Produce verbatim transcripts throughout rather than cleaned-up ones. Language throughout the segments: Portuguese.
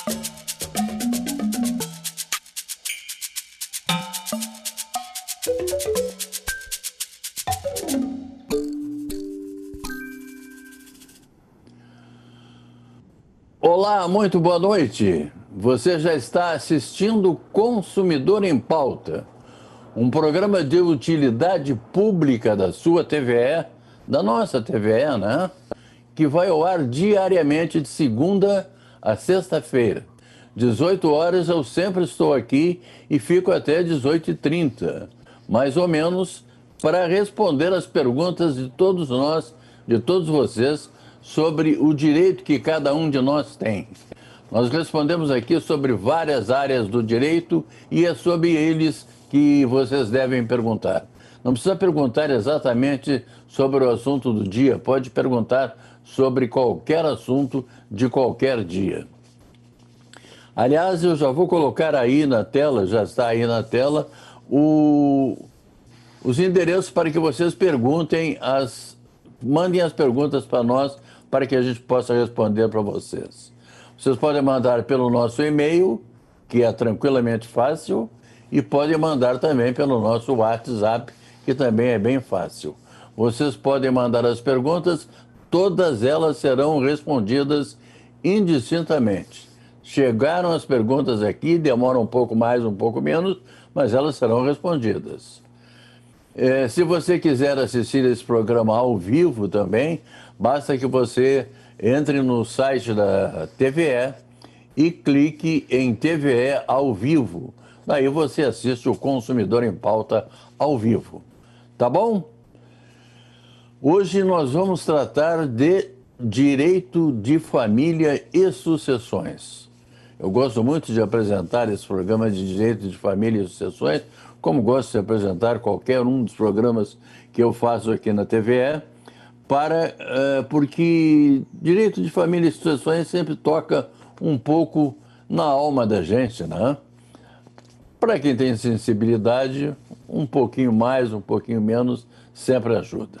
Olá, muito boa noite. Você já está assistindo Consumidor em Pauta, um programa de utilidade pública da sua T V E, da nossa T V E, né? Que vai ao ar diariamente de segunda a sexta-feira. dezoito horas eu sempre estou aqui e fico até dezoito e trinta, mais ou menos, para responder as perguntas de todos nós, de todos vocês, sobre o direito que cada um de nós tem. Nós respondemos aqui sobre várias áreas do direito e é sobre eles que vocês devem perguntar. Não precisa perguntar exatamente sobre o assunto do dia, pode perguntar sobre qualquer assunto de qualquer dia. Aliás, eu já vou colocar aí na tela, já está aí na tela, o, os endereços para que vocês perguntem, as, mandem as perguntas para nós, para que a gente possa responder para vocês. Vocês podem mandar pelo nosso e-mail, que é tranquilamente fácil, e podem mandar também pelo nosso WhatsApp, que também é bem fácil. Vocês podem mandar as perguntas, todas elas serão respondidas indistintamente. Chegaram as perguntas aqui, demoram um pouco mais, um pouco menos, mas elas serão respondidas. É, se você quiser assistir esse programa ao vivo também, basta que você entre no site da T V E e clique em T V E ao vivo. Daí você assiste o Consumidor em Pauta ao vivo. Tá bom? Hoje nós vamos tratar de direito de família e sucessões. Eu gosto muito de apresentar esse programa de direito de família e sucessões, como gosto de apresentar qualquer um dos programas que eu faço aqui na T V E, para, uh, porque direito de família e sucessões sempre toca um pouco na alma da gente, né? Para quem tem sensibilidade, um pouquinho mais, um pouquinho menos, sempre ajuda.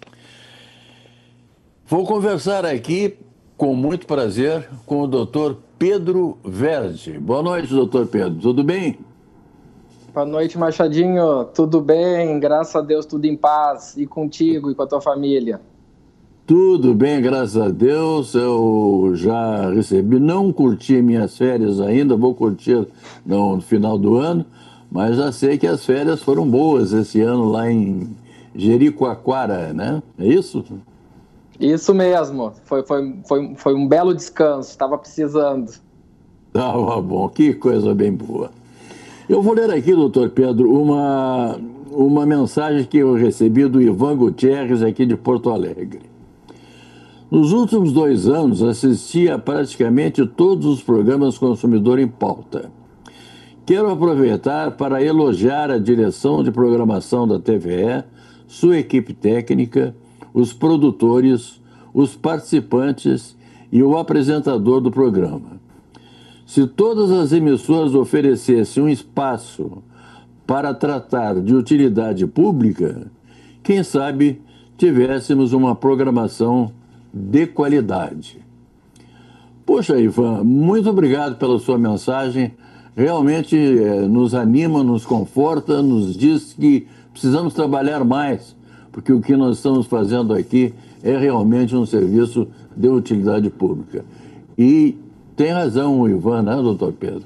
Vou conversar aqui, com muito prazer, com o doutor Pedro Verde. Boa noite, doutor Pedro. Tudo bem? Boa noite, Machadinho. Tudo bem? Graças a Deus, tudo em paz. E contigo e com a tua família? Tudo bem, graças a Deus. Eu já recebi, não curti minhas férias ainda, vou curtir no final do ano, mas já sei que as férias foram boas esse ano lá em Jericoacoara, né? É isso? Isso mesmo. Foi, foi, foi, foi um belo descanso, estava precisando. Tava bom, que coisa bem boa. Eu vou ler aqui, doutor Pedro, uma, uma mensagem que eu recebi do Ivan Gutierrez, aqui de Porto Alegre. Nos últimos dois anos, assisti a praticamente todos os programas Consumidor em Pauta. Quero aproveitar para elogiar a direção de programação da T V E, sua equipe técnica, os produtores, os participantes e o apresentador do programa. Se todas as emissoras oferecessem um espaço para tratar de utilidade pública, quem sabe tivéssemos uma programação de qualidade. Poxa, Ivan, muito obrigado pela sua mensagem. Realmente eh, nos anima, nos conforta, nos diz que precisamos trabalhar mais, porque o que nós estamos fazendo aqui é realmente um serviço de utilidade pública. E tem razão o Ivan, né, doutor Pedro?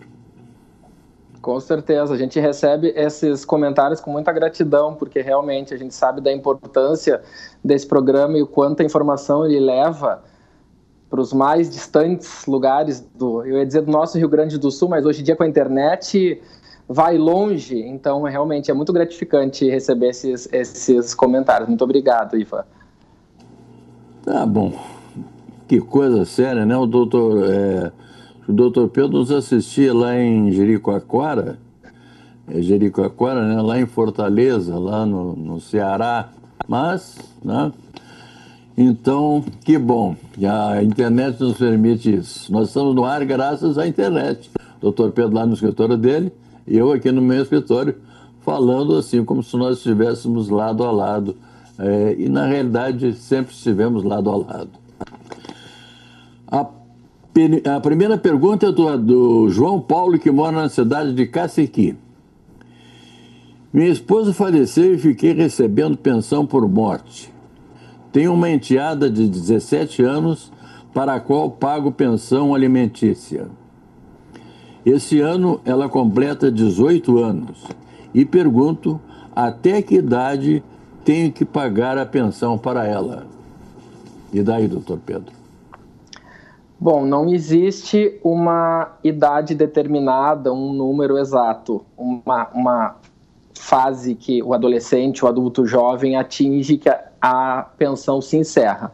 Com certeza, a gente recebe esses comentários com muita gratidão, porque realmente a gente sabe da importância desse programa e o quanto a informação ele leva para os mais distantes lugares, do, eu ia dizer do nosso Rio Grande do Sul, mas hoje em dia com a internet vai longe, então realmente é muito gratificante receber esses, esses comentários. Muito obrigado, Ivan. Tá bom. Que coisa séria, né? O doutor, é, o doutor Pedro nos assistia lá em Jericoacoara, é Jericoacoara, né? Lá em Fortaleza, lá no, no Ceará. Mas, né? Então, que bom. A internet nos permite isso. Nós estamos no ar graças à internet. O doutor Pedro lá no escritório dele e eu aqui no meu escritório, falando assim, como se nós estivéssemos lado a lado. É, e, na realidade, sempre estivemos lado a lado. A A primeira pergunta é do, do João Paulo, que mora na cidade de Caciqui. Minha esposa faleceu e fiquei recebendo pensão por morte. Tenho uma enteada de dezessete anos para a qual pago pensão alimentícia. Esse ano ela completa dezoito anos e pergunto até que idade tenho que pagar a pensão para ela. E daí, doutor Pedro? Bom, não existe uma idade determinada, um número exato, uma, uma fase que o adolescente, o adulto jovem atinge que a, a pensão se encerra.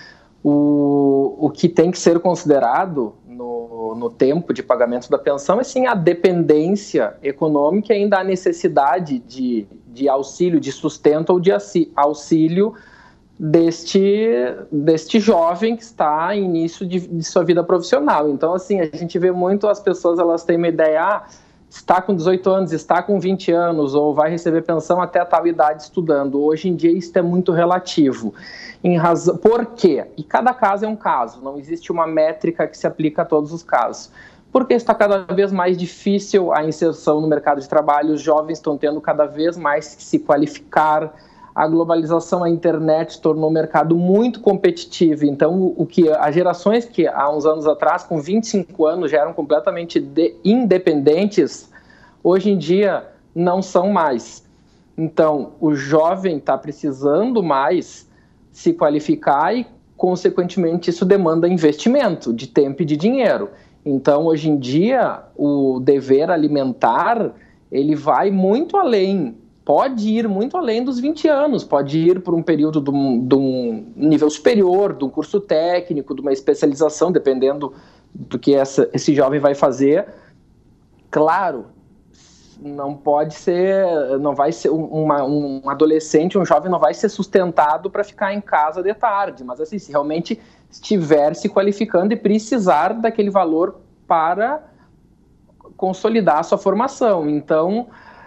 O, o que tem que ser considerado no, no tempo de pagamento da pensão é sim a dependência econômica e ainda a necessidade de, de auxílio, de sustento ou de auxílio deste, deste jovem que está em início de, de sua vida profissional. Então, assim, a gente vê muito as pessoas, elas têm uma ideia, ah, está com dezoito anos, está com vinte anos, ou vai receber pensão até tal idade estudando. Hoje em dia isso é muito relativo. Em razão... Por quê? E cada caso é um caso, não existe uma métrica que se aplica a todos os casos. Porque está cada vez mais difícil a inserção no mercado de trabalho, os jovens estão tendo cada vez mais que se qualificar, a globalização, a internet tornou o mercado muito competitivo. Então, o que as gerações que há uns anos atrás, com vinte e cinco anos, já eram completamente de, independentes, hoje em dia não são mais. Então, o jovem está precisando mais se qualificar e, consequentemente, isso demanda investimento de tempo e de dinheiro. Então, hoje em dia, o dever alimentar, ele vai muito além. Pode ir muito além dos vinte anos, pode ir por um período de um, de um nível superior, de um curso técnico, de uma especialização, dependendo do que essa, esse jovem vai fazer. Claro, não pode ser, não vai ser uma, um adolescente, um jovem não vai ser sustentado para ficar em casa de tarde, mas assim, se realmente estiver se qualificando e precisar daquele valor para consolidar a sua formação. Então,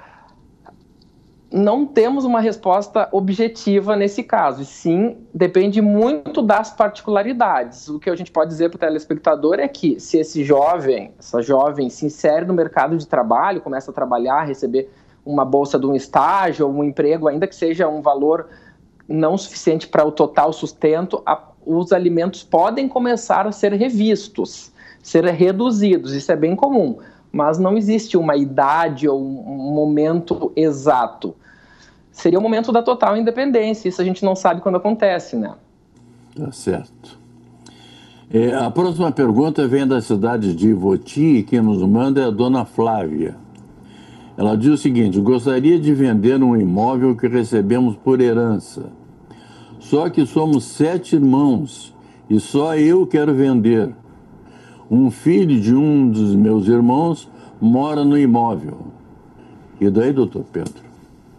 não temos uma resposta objetiva nesse caso, e sim, depende muito das particularidades. O que a gente pode dizer para o telespectador é que se esse jovem, essa jovem se insere no mercado de trabalho, começa a trabalhar, receber uma bolsa de um estágio ou um emprego, ainda que seja um valor não suficiente para o total sustento, a, os alimentos podem começar a ser revistos, ser reduzidos, isso é bem comum. Mas não existe uma idade ou um momento exato. Seria o momento da total independência, isso a gente não sabe quando acontece, né? Tá certo. É, a próxima pergunta vem da cidade de Ivoti e quem nos manda é a dona Flávia. Ela diz o seguinte: gostaria de vender um imóvel que recebemos por herança. Só que somos sete irmãos e só eu quero vender. Um filho de um dos meus irmãos mora no imóvel. E daí, doutor Pedro?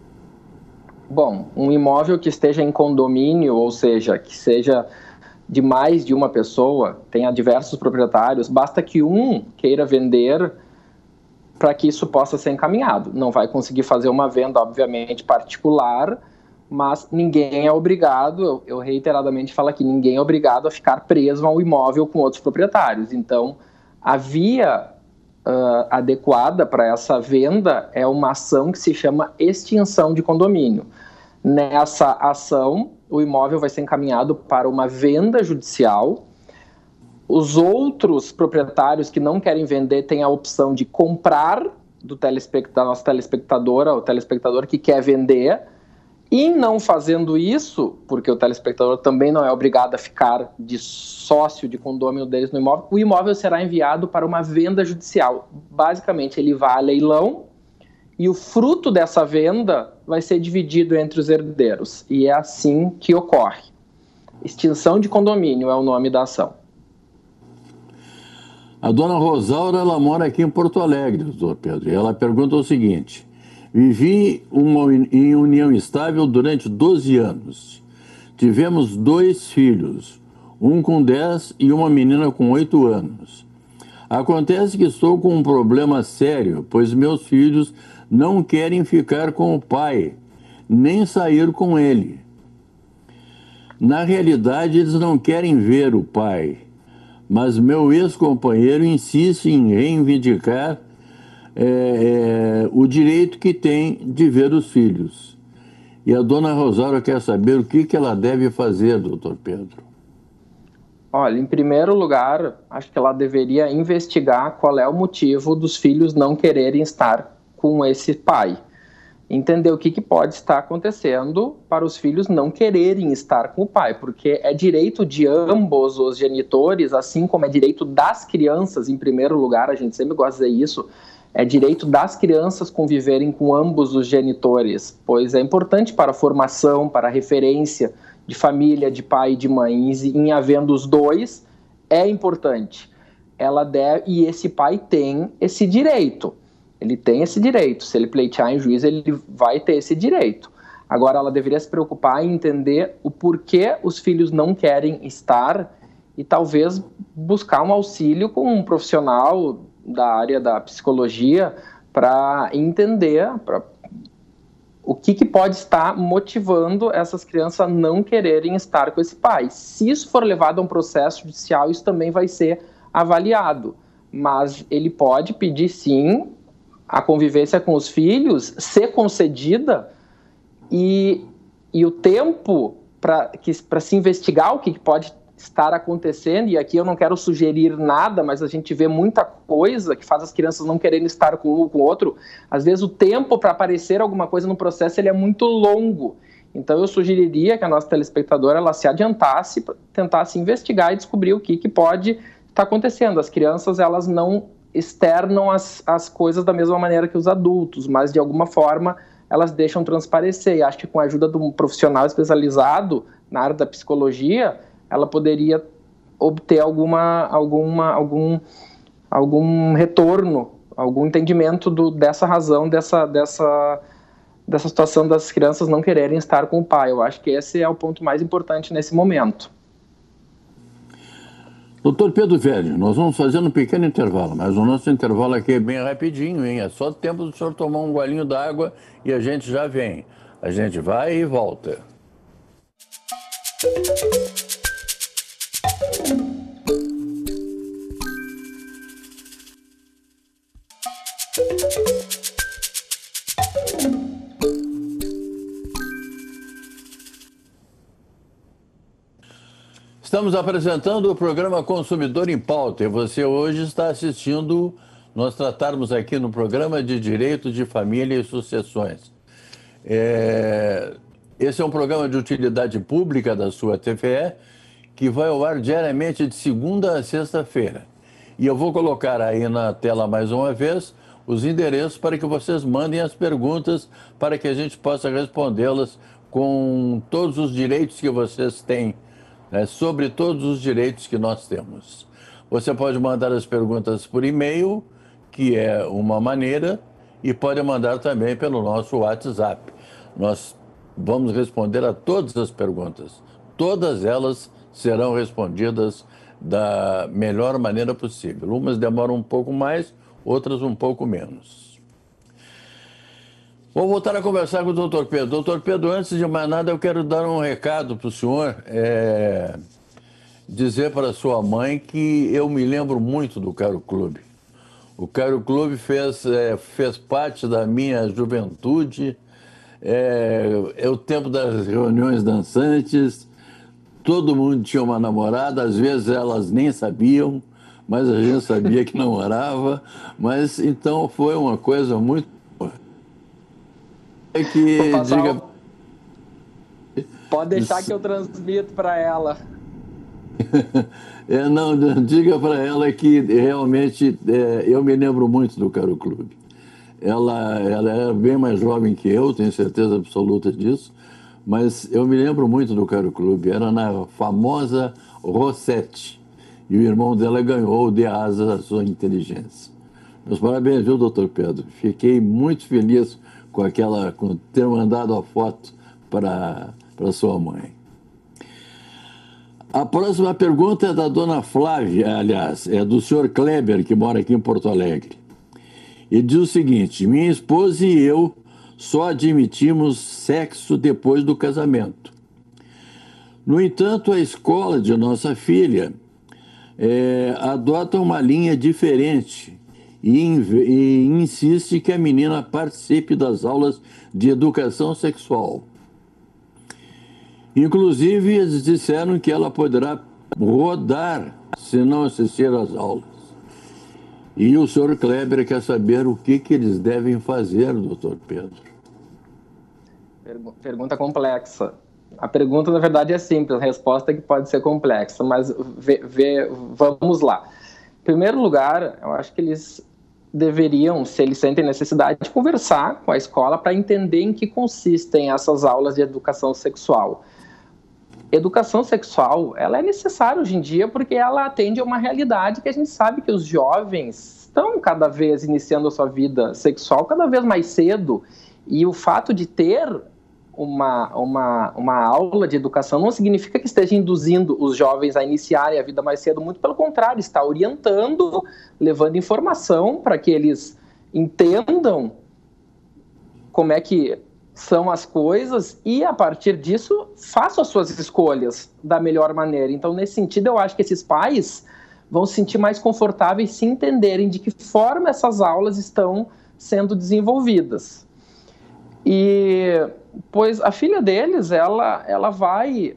Bom, um imóvel que esteja em condomínio, ou seja, que seja de mais de uma pessoa, tenha diversos proprietários, basta que um queira vender para que isso possa ser encaminhado. Não vai conseguir fazer uma venda, obviamente, particular, mas ninguém é obrigado, eu, eu reiteradamente falo aqui, ninguém é obrigado a ficar preso ao imóvel com outros proprietários. Então, a via uh, adequada para essa venda é uma ação que se chama extinção de condomínio. Nessa ação, o imóvel vai ser encaminhado para uma venda judicial. Os outros proprietários que não querem vender têm a opção de comprar do telespect- da nossa telespectadora, o telespectador que quer vender. E não fazendo isso, porque o telespectador também não é obrigado a ficar de sócio de condômino deles no imóvel, o imóvel será enviado para uma venda judicial. Basicamente, ele vai a leilão e o fruto dessa venda vai ser dividido entre os herdeiros. E é assim que ocorre. Extinção de condomínio é o nome da ação. A dona Rosaura, ela mora aqui em Porto Alegre, doutor Pedro, e ela pergunta o seguinte: vivi uma, em união estável durante doze anos. Tivemos dois filhos, um com dez e uma menina com oito anos. Acontece que estou com um problema sério, pois meus filhos não querem ficar com o pai, nem sair com ele. Na realidade, eles não querem ver o pai, mas meu ex-companheiro insiste em reivindicar é, é, o direito que tem de ver os filhos. E a dona Rosário quer saber o que, que ela deve fazer, doutor Pedro. Olha, em primeiro lugar, acho que ela deveria investigar qual é o motivo dos filhos não quererem estar com esse pai. Entender o que, que pode estar acontecendo para os filhos não quererem estar com o pai, porque é direito de ambos os genitores, assim como é direito das crianças, em primeiro lugar, a gente sempre gosta de dizer isso, é direito das crianças conviverem com ambos os genitores, pois é importante para a formação, para a referência de família, de pai e de mãe, e em havendo os dois, é importante. Ela deve, e esse pai tem esse direito. Ele tem esse direito. Se ele pleitear em juízo, ele vai ter esse direito. Agora, ela deveria se preocupar em entender o porquê os filhos não querem estar e talvez buscar um auxílio com um profissional da área da psicologia para entender pra, o que, que pode estar motivando essas crianças a não quererem estar com esse pai. Se isso for levado a um processo judicial, isso também vai ser avaliado. Mas ele pode pedir, sim, a convivência com os filhos ser concedida e, e o tempo para se investigar o que pode estar acontecendo, e aqui eu não quero sugerir nada, mas a gente vê muita coisa que faz as crianças não quererem estar com um ou com o outro. Às vezes o tempo para aparecer alguma coisa no processo ele é muito longo. Então eu sugeriria que a nossa telespectadora ela se adiantasse, tentasse investigar e descobrir o que, que pode estar acontecendo. As crianças elas não externam as, as coisas da mesma maneira que os adultos, mas de alguma forma elas deixam transparecer. E acho que com a ajuda de um profissional especializado na área da psicologia, ela poderia obter alguma, alguma, algum, algum retorno, algum entendimento do, dessa razão, dessa, dessa, dessa situação das crianças não quererem estar com o pai. Eu acho que esse é o ponto mais importante nesse momento. Doutor Pedro Velho, nós vamos fazer um pequeno intervalo, mas o nosso intervalo aqui é bem rapidinho, hein? É só tempo do senhor tomar um golinho d'água e a gente já vem. A gente vai e volta. Estamos apresentando o programa Consumidor em Pauta e você hoje está assistindo nós tratarmos aqui no programa de Direito de Família e Sucessões. É... Esse é um programa de utilidade pública da sua T V E que vai ao ar diariamente de segunda a sexta-feira. E eu vou colocar aí na tela mais uma vez os endereços para que vocês mandem as perguntas para que a gente possa respondê-las com todos os direitos que vocês têm, né, sobre todos os direitos que nós temos. Você pode mandar as perguntas por e-mail, que é uma maneira, e pode mandar também pelo nosso WhatsApp. Nós vamos responder a todas as perguntas. Todas elas serão respondidas da melhor maneira possível. Umas demoram um pouco mais, outras um pouco menos. Vou voltar a conversar com o doutor Pedro. Doutor Pedro, antes de mais nada, eu quero dar um recado para o senhor, é, dizer para sua mãe que eu me lembro muito do Caro Clube. O Caro Clube fez, é, fez parte da minha juventude, é, é o tempo das reuniões dançantes, todo mundo tinha uma namorada, às vezes elas nem sabiam, mas a gente sabia que namorava, mas então foi uma coisa muito... É que diga... Pode deixar que eu transmito para ela. É, não, diga para ela que realmente é, eu me lembro muito do Caro Clube. Ela, ela era bem mais jovem que eu, tenho certeza absoluta disso, mas eu me lembro muito do Caro Clube. Era na famosa Rossetti. E o irmão dela ganhou de asas à sua inteligência. Meus parabéns, viu, doutor Pedro? Fiquei muito feliz com aquela, com ter mandado a foto para para sua mãe. A próxima pergunta é da dona Flávia, aliás, é do senhor Kleber, que mora aqui em Porto Alegre. Ele diz o seguinte: minha esposa e eu só admitimos sexo depois do casamento. No entanto, a escola de nossa filha é, adota uma linha diferente e, e insiste que a menina participe das aulas de educação sexual. Inclusive, eles disseram que ela poderá rodar se não assistir às aulas. E o senhor Kleber quer saber o que, que eles devem fazer, doutor Pedro. Pergunta complexa. A pergunta, na verdade, é simples, a resposta é que pode ser complexa, mas vê, vê, vamos lá. Em primeiro lugar, eu acho que eles deveriam, se eles sentem necessidade, conversar com a escola para entender em que consistem essas aulas de educação sexual. Educação sexual, ela é necessária hoje em dia porque ela atende a uma realidade que a gente sabe que os jovens estão cada vez iniciando a sua vida sexual cada vez mais cedo, e o fato de ter uma, uma, uma aula de educação não significa que esteja induzindo os jovens a iniciarem a vida mais cedo, muito pelo contrário, está orientando, levando informação para que eles entendam como é que são as coisas e, a partir disso, façam as suas escolhas da melhor maneira. Então, nesse sentido, eu acho que esses pais vão se sentir mais confortáveis se entenderem de que forma essas aulas estão sendo desenvolvidas. E, pois, a filha deles, ela, ela vai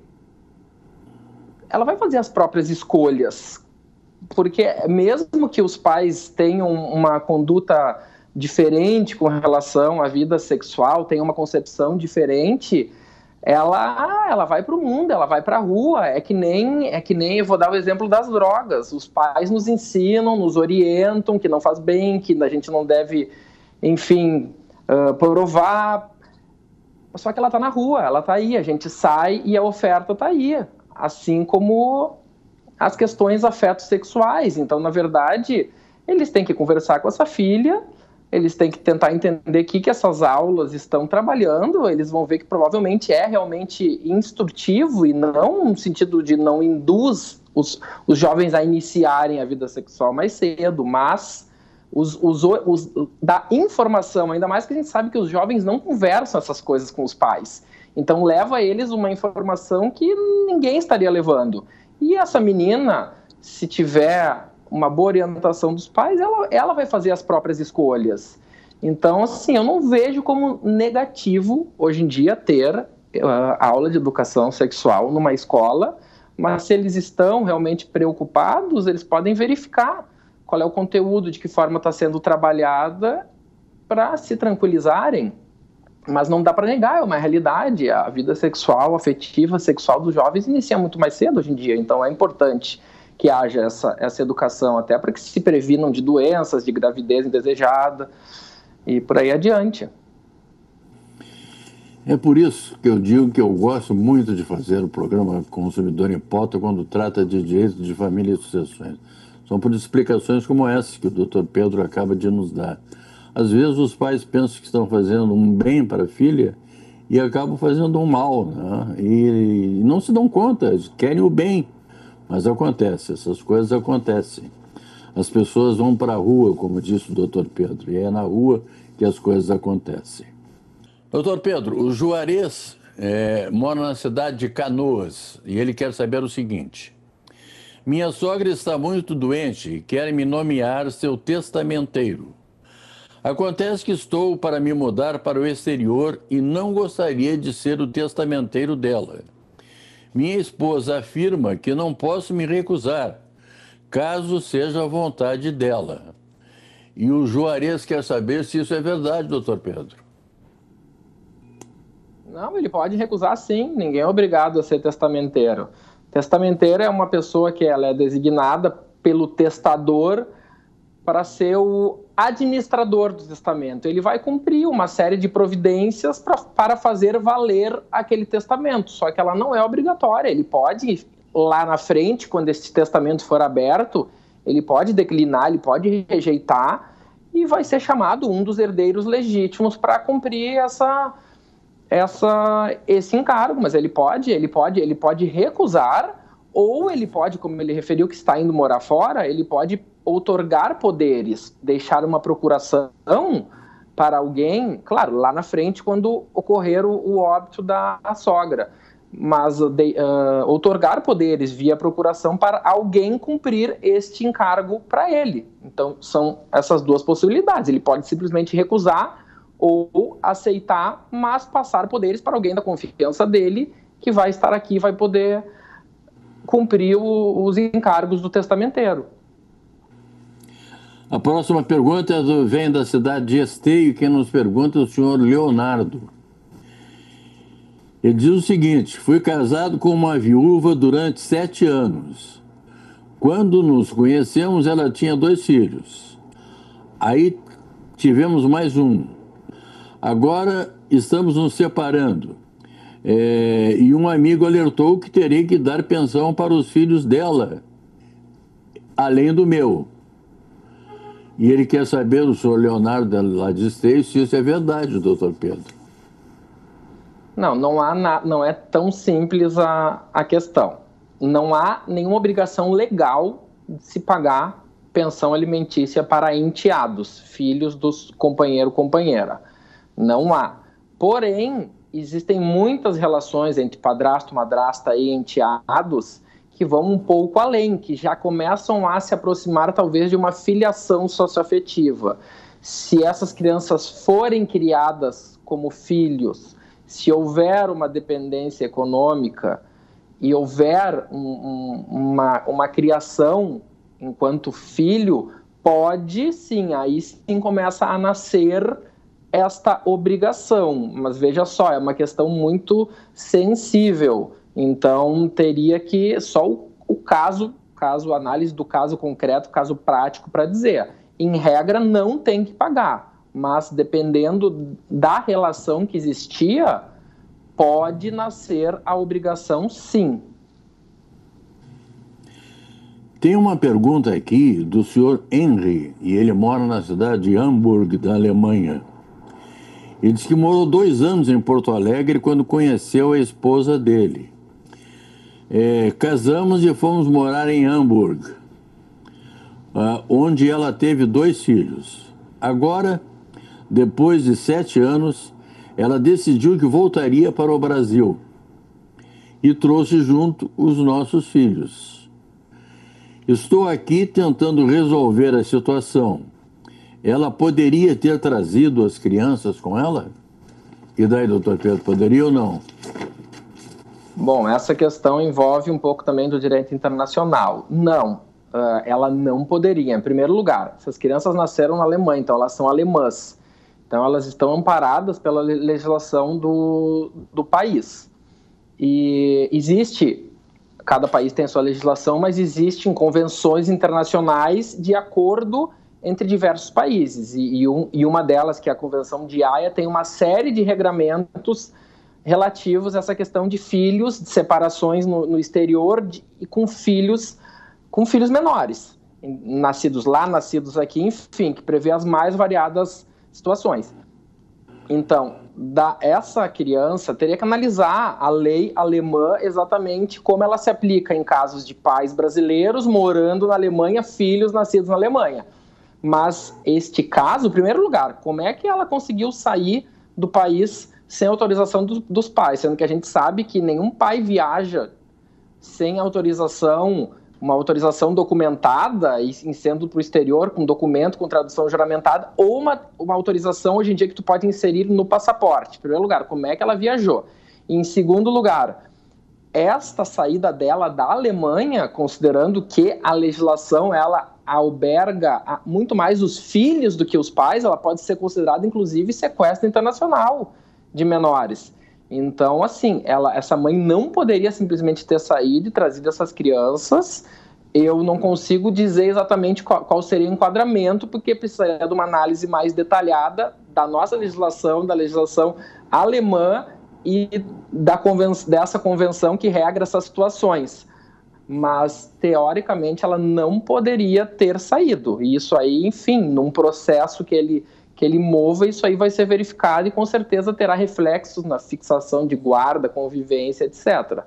ela vai fazer as próprias escolhas, porque mesmo que os pais tenham uma conduta diferente com relação à vida sexual, tem uma concepção diferente, ela, ela vai para o mundo, ela vai para a rua. É que nem, é que nem, eu vou dar o exemplo das drogas. Os pais nos ensinam, nos orientam que não faz bem, que a gente não deve, enfim, uh, provar. Só que ela está na rua, ela está aí, a gente sai e a oferta está aí. Assim como as questões afetos sexuais. Então, na verdade, eles têm que conversar com essa filha, eles têm que tentar entender o que, que essas aulas estão trabalhando, eles vão ver que provavelmente é realmente instrutivo e não no sentido de não induz os, os jovens a iniciarem a vida sexual mais cedo, mas os, os, os, dá informação, ainda mais que a gente sabe que os jovens não conversam essas coisas com os pais. Então leva a eles uma informação que ninguém estaria levando. E essa menina, se tiver uma boa orientação dos pais, ela, ela vai fazer as próprias escolhas. Então, assim, eu não vejo como negativo, hoje em dia, ter uh, aula de educação sexual numa escola, mas se eles estão realmente preocupados, eles podem verificar qual é o conteúdo, de que forma está sendo trabalhada, para se tranquilizarem. Mas não dá para negar, é uma realidade. A vida sexual, afetiva, sexual dos jovens inicia muito mais cedo hoje em dia, então é importante que haja essa, essa educação, até para que se previnam de doenças, de gravidez indesejada e por aí adiante. É por isso que eu digo que eu gosto muito de fazer o programa Consumidor em Pauta quando trata de direitos de família e sucessões. São por explicações como essa que o doutor Pedro acaba de nos dar. Às vezes os pais pensam que estão fazendo um bem para a filha e acabam fazendo um mal, né? E não se dão conta, querem o bem. Mas acontece, essas coisas acontecem. As pessoas vão para a rua, como disse o doutor Pedro, e é na rua que as coisas acontecem. Doutor Pedro, o Juarez é, mora na cidade de Canoas e ele quer saber o seguinte: minha sogra está muito doente e quer me nomear seu testamenteiro. Acontece que estou para me mudar para o exterior e não gostaria de ser o testamenteiro dela. Minha esposa afirma que não posso me recusar, caso seja a vontade dela. E o Juarez quer saber se isso é verdade, doutor Pedro. Não, ele pode recusar sim, ninguém é obrigado a ser testamenteiro. Testamenteiro é uma pessoa que ela é designada pelo testador para ser o administrador do testamento. Ele vai cumprir uma série de providências pra, para fazer valer aquele testamento, só que ela não é obrigatória. Ele pode, lá na frente, quando esse testamento for aberto, ele pode declinar, ele pode rejeitar e vai ser chamado um dos herdeiros legítimos para cumprir essa, essa, esse encargo, mas ele pode, ele pode, ele pode recusar, ou ele pode, como ele referiu que está indo morar fora, ele pode outorgar poderes, deixar uma procuração para alguém, claro, lá na frente, quando ocorrer o, o óbito da sogra. mas de, uh, outorgar poderes via procuração para alguém cumprir este encargo para ele. Então, são essas duas possibilidades. Ele pode simplesmente recusar ou aceitar, mas passar poderes para alguém da confiança dele, que vai estar aqui e vai poder cumprir o, os encargos do testamenteiro. A próxima pergunta vem da cidade de Esteio. Quem nos pergunta é o senhor Leonardo. Ele diz o seguinte: fui casado com uma viúva durante sete anos. Quando nos conhecemos, ela tinha dois filhos. Aí tivemos mais um. Agora estamos nos separando. É, e um amigo alertou que terei que dar pensão para os filhos dela, além do meu. E ele quer saber, o senhor Leonardo lá de Esteio, se isso é verdade, doutor Pedro. Não, não, há na, não é tão simples a, a questão. Não há nenhuma obrigação legal de se pagar pensão alimentícia para enteados, filhos dos companheiro-companheira. Não há. Porém, existem muitas relações entre padrasto, madrasta e enteados que vão um pouco além, que já começam a se aproximar talvez de uma filiação socioafetiva. Se essas crianças forem criadas como filhos, se houver uma dependência econômica e houver um, um, uma, uma criação enquanto filho, pode sim, aí sim começa a nascer esta obrigação. Mas veja só, é uma questão muito sensível. Então teria que só o, o caso, caso análise do caso concreto, caso prático para dizer. Em regra, não tem que pagar. Mas dependendo da relação que existia, pode nascer a obrigação, sim. Tem uma pergunta aqui do senhor Henry, e ele mora na cidade de Hamburgo, da Alemanha. Ele diz que morou dois anos em Porto Alegre quando conheceu a esposa dele. É, casamos e fomos morar em Hamburgo, onde ela teve dois filhos. Agora, depois de sete anos, ela decidiu que voltaria para o Brasil e trouxe junto os nossos filhos. Estou aqui tentando resolver a situação. Ela poderia ter trazido as crianças com ela? E daí, doutor Pedro, poderia ou não? Bom, essa questão envolve um pouco também do direito internacional. Não, uh, ela não poderia. Em primeiro lugar, essas crianças nasceram na Alemanha, então elas são alemãs. Então elas estão amparadas pela legislação do, do país. E existe, cada país tem a sua legislação, mas existem convenções internacionais de acordo entre diversos países. E, e, um, e uma delas, que é a Convenção de Haia, tem uma série de regramentos relativos a essa questão de filhos, de separações no, no exterior de, e com filhos, com filhos menores, nascidos lá, nascidos aqui, enfim, que prevê as mais variadas situações. Então, da, essa criança teria que analisar a lei alemã exatamente como ela se aplica em casos de pais brasileiros morando na Alemanha, filhos nascidos na Alemanha. Mas este caso, em primeiro lugar, como é que ela conseguiu sair do país sem autorização do, dos pais, sendo que a gente sabe que nenhum pai viaja sem autorização, uma autorização documentada e sendo para o exterior com documento, com tradução juramentada, ou uma, uma autorização hoje em dia que tu pode inserir no passaporte. Em primeiro lugar, como é que ela viajou? E, em segundo lugar, esta saída dela da Alemanha, considerando que a legislação ela alberga muito mais os filhos do que os pais, ela pode ser considerada inclusive sequestro internacional de menores. Então, assim, ela, essa mãe não poderia simplesmente ter saído e trazido essas crianças. Eu não consigo dizer exatamente qual, qual seria o enquadramento, porque precisaria de uma análise mais detalhada da nossa legislação, da legislação alemã e da conven- dessa convenção que regra essas situações. Mas, teoricamente, ela não poderia ter saído. E isso aí, enfim, num processo que ele... que ele mova, isso aí vai ser verificado e com certeza terá reflexos na fixação de guarda, convivência, etcétera.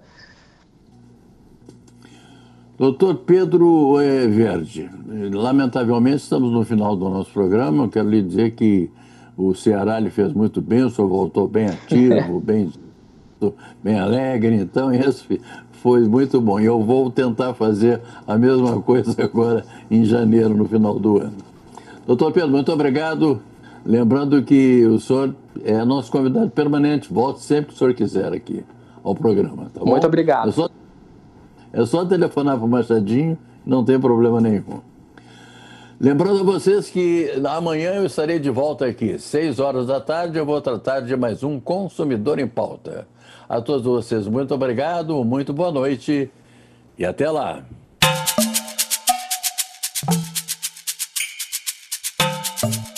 Doutor Pedro é, Verde, lamentavelmente estamos no final do nosso programa. Eu quero lhe dizer que o Ceará lhe fez muito bem, o senhor voltou bem ativo, bem aberto, bem alegre, então isso foi muito bom. E eu vou tentar fazer a mesma coisa agora em janeiro, no final do ano. Doutor Pedro, muito obrigado. Lembrando que o senhor é nosso convidado permanente, volte sempre que o senhor quiser aqui ao programa. Tá bom? Muito obrigado. É só, é só telefonar para o Machadinho, não tem problema nenhum. Lembrando a vocês que amanhã eu estarei de volta aqui, seis horas da tarde, eu vou tratar de mais um Consumidor em Pauta. A todos vocês, muito obrigado, muito boa noite e até lá. Thank you.